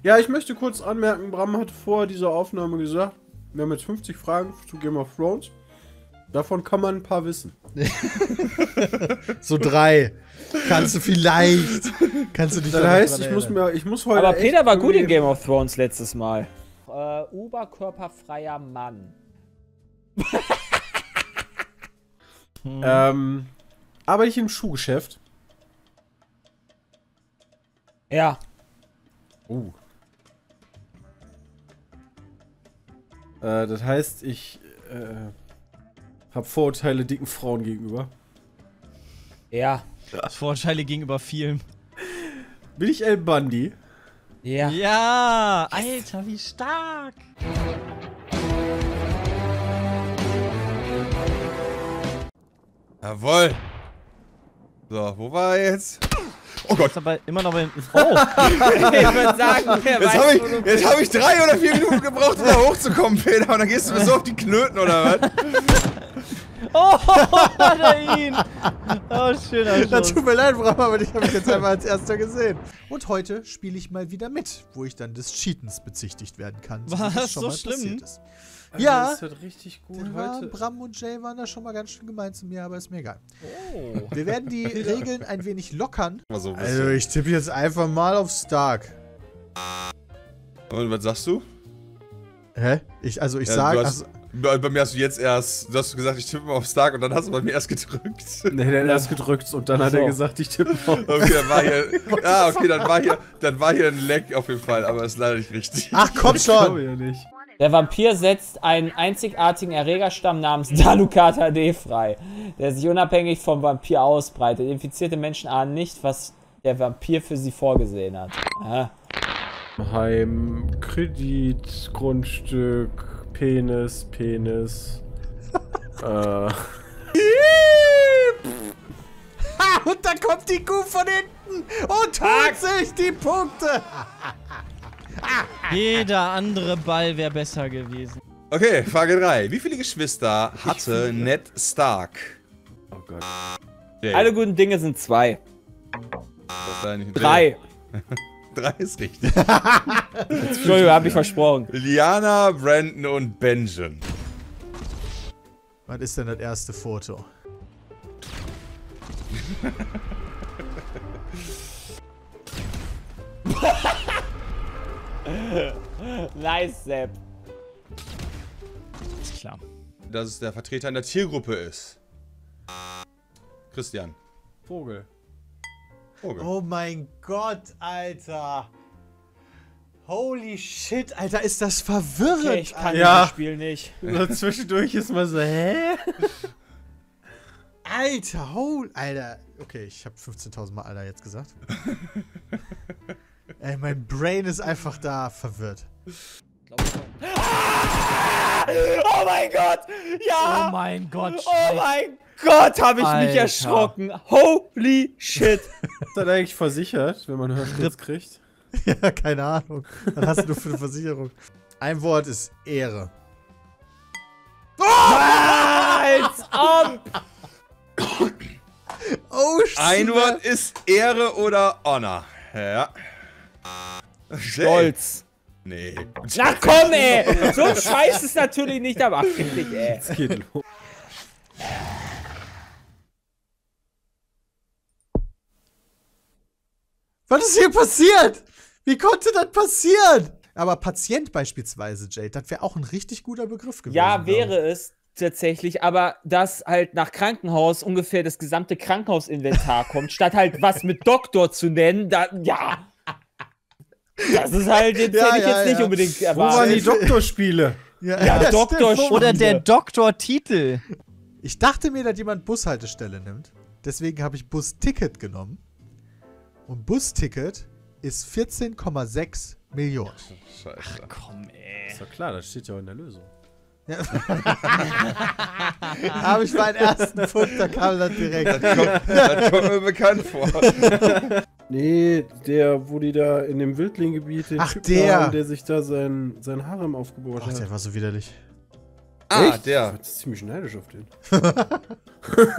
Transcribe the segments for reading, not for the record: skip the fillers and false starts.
Ja, ich möchte kurz anmerken, Bram hat vor dieser Aufnahme gesagt, wir haben jetzt 50 Fragen zu Game of Thrones. Davon kann man ein paar wissen. So 3. Kannst du vielleicht. Kannst du dich Das heißt, ich muss heute. Aber Peter war gut in Game of Thrones letztes Mal. Oberkörperfreier Mann. Arbeite ich im Schuhgeschäft? Ja. Das heißt, ich habe Vorurteile dicken Frauen gegenüber. Ja. Vorurteile gegenüber vielen. Bin ich El Bundy? Ja. Ja, Alter, wie stark. Jawohl. So, wo war er jetzt? Oh Gott. Ist aber immer noch bei. Oh. Ich würde sagen, Jetzt hab ich 3 oder 4 Minuten gebraucht, um da hochzukommen, Peter. Und dann gehst du mir so auf die Knöten, oder was? Oh, hat er ihn. Oh, schöner Das Schuss. tut mir leid, Bram, aber dich habe ich jetzt einmal als erster gesehen. Und heute spiele ich mal wieder mit, wo ich dann des Cheatens bezichtigt werden kann. wie Was? das schon So mal schlimm? passiert ist. Alter, Ja. Das wird richtig gut Ja, heute. Bram und Jay waren da schon mal ganz schön gemein zu mir, aber ist mir egal. Oh. Wir werden die Regeln ein wenig lockern. Mal so ein Also bisschen. ich tippe jetzt einfach mal auf Stark. Und was sagst du? Hä? Ich Ja, sag... du hast, bei mir hast du jetzt erst, du hast gesagt, ich tippe mal auf Stark und dann hast du bei mir erst gedrückt. Nee, der hat erst gedrückt und dann hat er gesagt, ich tippe auf. Okay, dann war hier. Ah, okay, dann war hier ein Leck auf jeden Fall, aber ist leider nicht richtig. Ach komm Ich glaube schon! ja nicht. Der Vampir setzt einen einzigartigen Erregerstamm namens Dalukat HD frei, der sich unabhängig vom Vampir ausbreitet. Infizierte Menschen ahnen nicht, was der Vampir für sie vorgesehen hat. Heim, Kredit, Grundstück, Penis. Ha, und da kommt die Kuh von hinten und holt sich die Punkte! Jeder andere Ball wäre besser gewesen. Okay, Frage 3. Wie viele Geschwister hatte Ned Stark? Oh Gott. Jay, Alle guten Dinge sind 2. das ist leider nicht- 3. 3 ist richtig. Entschuldigung, hab ich versprochen. Lyanna, Brandon und Benjen. Was ist denn das erste Foto? Nice, Sepp. Ist klar. Dass es der Vertreter in der Tiergruppe ist. Christian. Vogel. Vogel. Oh mein Gott, Alter! Holy shit, Alter, ist das verwirrend! Okay, ich kann Ja. dieses Spiel nicht. So zwischendurch ist man so, hä? Alter, Alter. Okay, ich habe 15.000 Mal Alter jetzt gesagt. Ey, mein Brain ist einfach da verwirrt. Oh mein Gott! Ja! Oh mein Gott. Oh mein Gott, habe ich mich Alter. erschrocken. Holy shit. Ist das eigentlich versichert, wenn man Hörsturz kriegt? Ja, keine Ahnung. Was hast du für eine Versicherung? Ein Wort ist Ehre. Als ob! Oh, Ein Wort ist Ehre oder Honor. Ja. Stolz. Nee. Na komm, ey! So ein Scheiß ist natürlich nicht, aber find ich, ey. Es geht los. Was ist hier passiert? Wie konnte das passieren? Aber Patient beispielsweise, Jade, das wäre auch ein richtig guter Begriff gewesen. Ja, glaub ich. wäre es tatsächlich, aber dass halt nach Krankenhaus ungefähr das gesamte Krankenhausinventar kommt, statt halt was mit Doktor zu nennen, dann, ja. Das ist halt, jetzt Ja, hätte ich ja, jetzt nicht ja. unbedingt Wo waren erwartet. die Doktorspiele? Ja, Doktor stimmt. Oder der Doktortitel. Ich dachte mir, dass jemand Bushaltestelle nimmt. Deswegen habe ich Busticket genommen. Und Busticket ist 14,6 Millionen. Scheiße. Komm, ey. Ist doch klar, das steht ja auch in der Lösung. Ja. Habe ich meinen ersten Punkt, da kam das direkt. Das kommt mir bekannt vor. Nee, der, wo die da in dem Wildlinggebiet den Ach, Typ der. haben, der sich da sein Harem aufgebaut Ach, hat. der war so widerlich. Ah, Echt? der. Ich bin ziemlich neidisch auf den.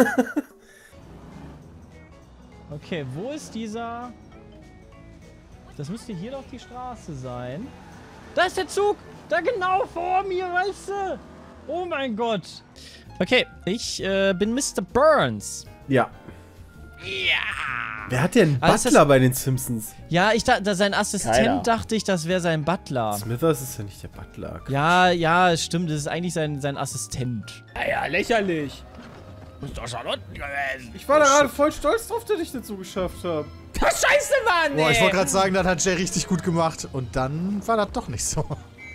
Okay, wo ist dieser? Das müsste hier doch die Straße sein. Da ist der Zug! Da genau vor mir, weißt du? Oh mein Gott. Okay, ich bin Mr. Burns. Ja. Wer hat denn Also Butler bei den Simpsons? Ja, ich dachte, sein Assistent Keiner. dachte ich, das wäre sein Butler. Smithers ist ja nicht der Butler. Ja, stimmt, das ist eigentlich sein Assistent. Ja, lächerlich. Ich war da gerade voll stolz drauf, dass ich das so geschafft habe. Das Scheiße, Mann, Boah, ich ey. wollte gerade sagen, das hat Jay richtig gut gemacht. Und dann war das doch nicht so.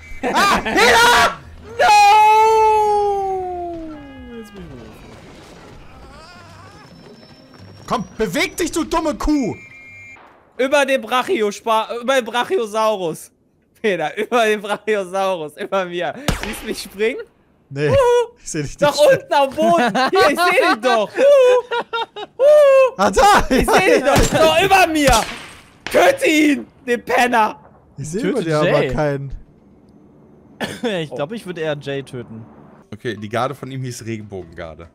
Komm, beweg dich, du dumme Kuh! Über den Brachiosaurus. Peter, über den Brachiosaurus. Über mir. Siehst du mich springen? Nee, ich seh dich nicht. Doch unten am Boden. Hier, ich seh dich doch. Ah, da! Ich seh dich doch. Doch über mir. Töte ihn, den Penner. Ich sehe Töte über dir aber Jay. keinen. Ich glaube, ich würde eher Jay töten. Okay, die Garde von ihm hieß Regenbogengarde.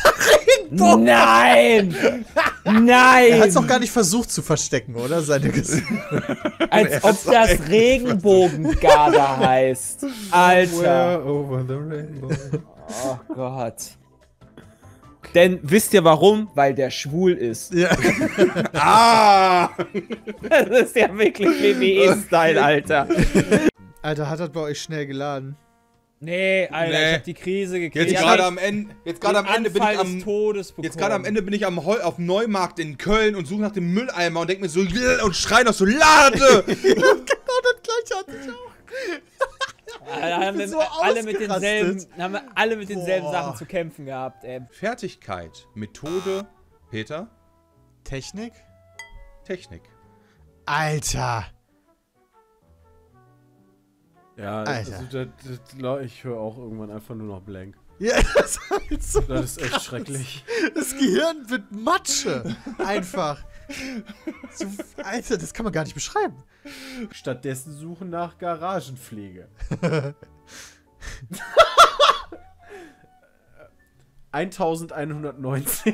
Nein. Er Nein. hat's doch gar nicht versucht zu verstecken, oder? Seine Gesicht. Als ob das Regenbogengarde heißt. Alter. Over the rainbow. Oh Gott. Denn wisst ihr warum? Weil der schwul ist. Ja. Ah! Das ist ja wirklich WWE-Style, Alter. Alter, hat das bei euch schnell geladen? Nee, Alter, Nee. ich hab die Krise gekriegt. Jetzt Ich gerade hab am Ende, den Anfall des Todes bekommen. Jetzt gerade am Ende bin ich auf dem Neumarkt in Köln und suche nach dem Mülleimer und denke mir so und schrei noch so Lade! Genau das gleiche hatte ich auch. Da haben wir so alle mit denselben, ausgerastet. haben wir alle mit denselben Boah. Sachen zu kämpfen gehabt, ey. Fertigkeit, Methode, Peter, Technik? Technik. Alter. Ja, Alter. also ich höre auch irgendwann einfach nur noch blank. Ja, das ist halt so. Das ist echt schrecklich. Das Gehirn wird Matsche. Einfach. So, Alter, das kann man gar nicht beschreiben. Stattdessen suchen nach Garagenpflege. 1190.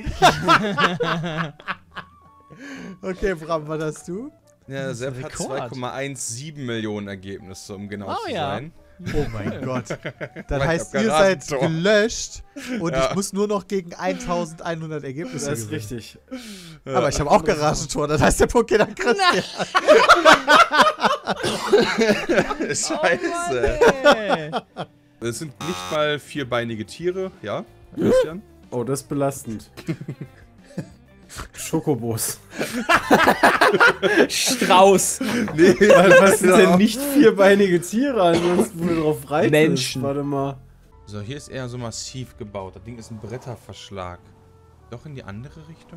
Okay, Bram, was hast du? Ja, Sepp hat Rekord. 2,17 Millionen Ergebnisse, um genau Oh zu ja. sein. Oh mein Gott. Das Ich heißt, hab ihr seid Garagentor. gelöscht und Ja. ich muss nur noch gegen 1100 Ergebnisse Das ist gewinnen. richtig. Aber ich habe auch Garagentor, das heißt, der Punkt geht an Christian. Scheiße. Hey. Es sind nicht mal vierbeinige Tiere, ja, Christian? Oh, das ist belastend. Schokobos. Strauß. Nee, Was sind denn nicht vierbeinige Tiere, ansonsten wo du drauf reitest? Menschen. Warte mal. So, hier ist eher so massiv gebaut. Das Ding ist ein Bretterverschlag. Doch in die andere Richtung?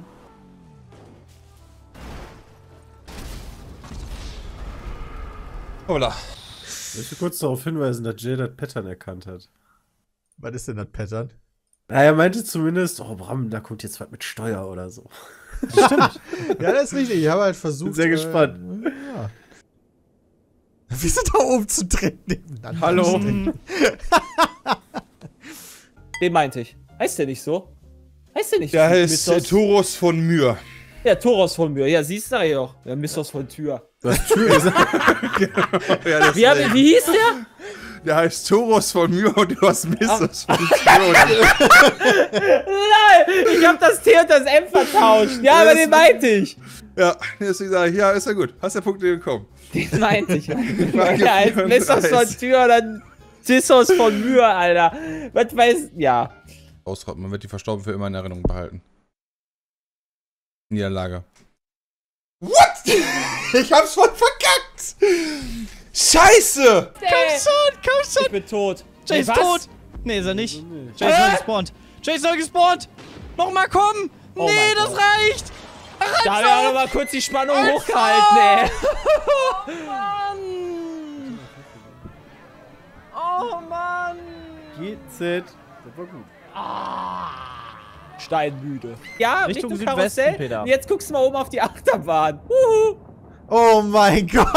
Hola. Ich möchte kurz darauf hinweisen, dass Jay das Pattern erkannt hat. Was ist denn das Pattern? Na, er meinte zumindest, oh Bram, da kommt jetzt was mit Steuer oder so. Ja, das ist richtig. Ich habe halt versucht. Bin sehr gespannt. Ja. Wir sind da oben zu dritt nebeneinander. Hallo. Den meinte ich. Heißt der nicht so? Heißt der nicht Der so? heißt Toros von Myr. Ja, Toros von mir. Ja, siehst du ja auch. Der Mistos von Tür. Du hast Tür gesagt. Ja, Wie hieß der? der heißt Toros von Myr und du hast Missos von Myr. Nein, ich hab das T und das M vertauscht. Ja, aber den meinte ich. Ja, deswegen sage ich, ja, ist ja gut. Hast ja Punkte bekommen. Den meinte ich. Frage Ja, als 34. Mistos von Tür oder Tissos von Mühe, Alter. Was weiß. Ja. Ausrotten, man wird die Verstorbenen für immer in Erinnerung behalten. Niederlage. What? Ich hab's voll verkackt! Scheiße! Komm Ich schon! bin tot. Jay ist Was? tot! Nee, ist er nicht. Jay ist neu gespawnt. Jay ist neu gespawnt! Nochmal kommen! Oh Nee, mein das Gott. reicht! Da haben wir auch noch mal kurz die Spannung hochgehalten, ey. Mann! Oh Mann! GZ. Das war gut. Steinmüde. Ja, Richtung Richtung Südwesten, Karussell. Peter. Und jetzt guckst du mal oben auf die Achterbahn. Uhu. Oh mein Gott.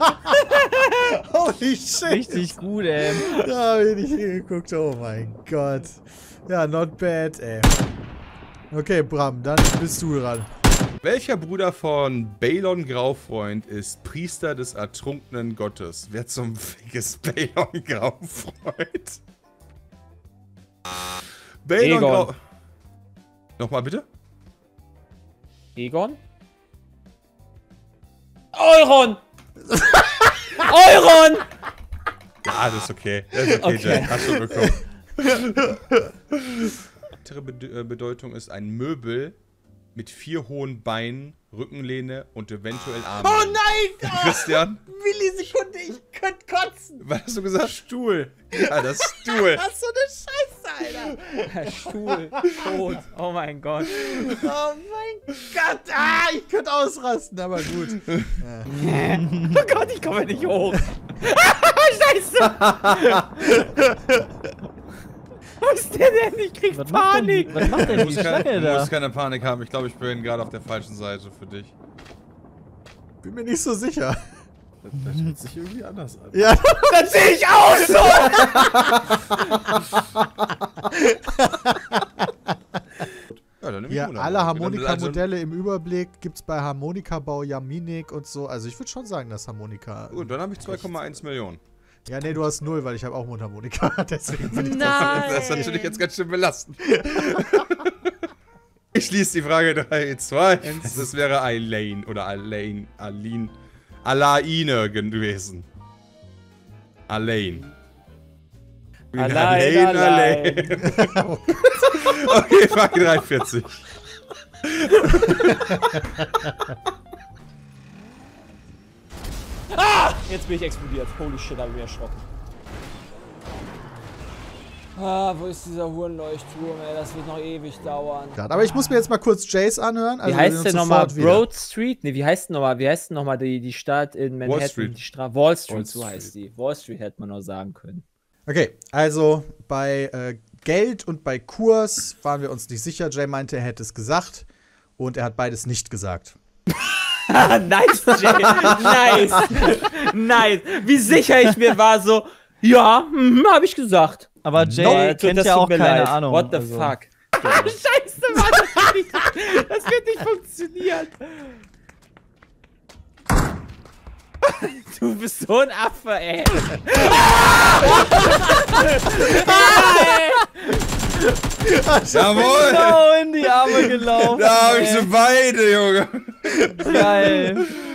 Holy shit. Richtig gut, ey. Da hab ich nicht hingeguckt. Oh mein Gott. Ja, not bad, ey. Okay, Bram, dann bist du dran. Welcher Bruder von Balon Graufreund ist Priester des ertrunkenen Gottes? Wer zum Fick ist Balon Graufreund? Balon Egon. Nochmal bitte? Egon? Euron! Euron! Ja, das ist okay. Das ist okay, Jack. Hast du bekommen. Weitere Bedeutung ist ein Möbel mit 4 hohen Beinen, Rückenlehne und eventuell Armen. Oh nein! Christian? Millisekunde, ich könnte kotzen. Was hast du gesagt? Stuhl. Ja, das Stuhl. Was so eine Scheiße, Alter. Stuhl. Tot. Oh mein Gott. Oh mein Gott. Ah, ich könnte ausrasten, aber gut. Oh Gott, ich komme nicht hoch. Scheiße. Wo ist der denn? Ich krieg Panik. Was macht denn die Schlange Du da? musst keine Panik haben. Ich glaube, ich bin gerade auf der falschen Seite für dich. Bin mir nicht so sicher. Das hört sich irgendwie anders an. Ja. Das sehe ich aus so. Ja, dann nehm ich Ja, Mona. alle Also- Harmonika-Modelle im Überblick gibt's bei Harmonika-Bau Jaminik und so. Also ich würde schon sagen, dass Harmonika... Gut, dann habe ich 2,1 Millionen. Ja, nee, du hast 0, weil ich habe auch Mundharmonika. Deswegen bin ich Nein. Das ist natürlich jetzt ganz schön belastend. Ich schließe die Frage 3, 2, 1. Das wäre Elaine oder Alaine gewesen. Alaine. Allein. Okay, Frage 43. Jetzt bin ich explodiert. Holy shit, hab ich mich erschrocken. Ah, wo ist dieser Hurenleuchtturm, ey? Das wird noch ewig dauern. Aber ich muss mir jetzt mal kurz Jace anhören. Also Wie heißt der nochmal? sofort wieder. Broad Street? Ne, wie heißt denn nochmal die Stadt in Manhattan? Street. Die Straße. Wall Street, Wall so Street. heißt die. Wall Street hätte man noch sagen können. Okay, also bei Geld und bei Kurs waren wir uns nicht sicher. Jay meinte, er hätte es gesagt. Und er hat beides nicht gesagt. Nice, Jay. Nice. Nice. Wie sicher ich mir war, so, ja, hab ich gesagt. Aber Jay kennt das ja tut auch mir keine leid. Ahnung. What the also. fuck? Scheiße, Mann, das wird nicht funktionieren. Du bist so ein Affe, ey. Jawohl! Genau in die Arme gelaufen. Da habe ich sie beide, Junge. Geil.